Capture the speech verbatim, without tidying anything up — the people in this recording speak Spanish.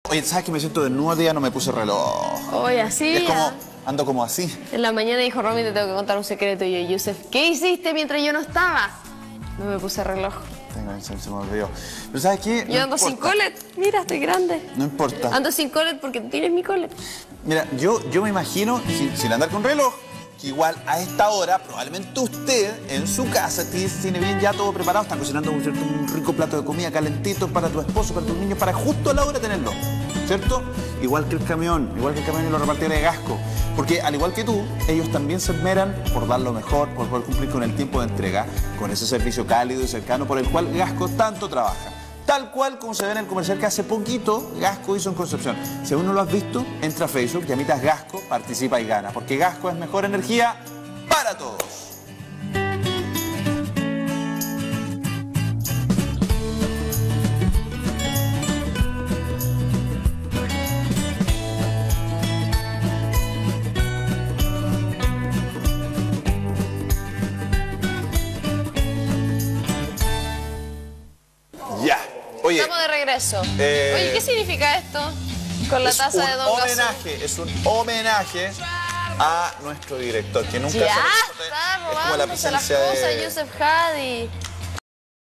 Oye, ¿sabes que me siento desnudo día? No me puse reloj. Oye, así. Es como, ando como así. En la mañana dijo Romy, te tengo que contar un secreto. Y yo, Yusef, ¿qué hiciste mientras yo no estaba? No me puse reloj. Tengo, se, se me olvidó. Pero ¿sabes qué? Yo No ando importa. sin colet. Mira, estoy grande. No importa. Ando sin colet porque tú tienes mi colet. Mira, yo, yo me imagino, sin, sin andar con reloj, que igual a esta hora, probablemente usted en su casa tiene bien ya todo preparado, está cocinando un, cierto, un rico plato de comida calentito para tu esposo, para tus niños, para justo a la hora tenerlo, ¿cierto? Igual que el camión, igual que el camión y los repartidores de Gasco. Porque al igual que tú, ellos también se esmeran por dar lo mejor, por poder cumplir con el tiempo de entrega, con ese servicio cálido y cercano por el cual Gasco tanto trabaja. Tal cual como se ve en el comercial que hace poquito Gasco hizo en Concepción. Si aún no lo has visto, entra a Facebook, llamitas Gasco, participa y gana. Porque Gasco es mejor energía para todos. Ya. Oye, Estamos de regreso. eh, Oye, ¿qué significa esto? Con la es taza de un Don Gaso. homenaje, es un homenaje a nuestro director, que nunca Ya se lo- está es como la robándose las presencia cosas, de... Yusef Hadi.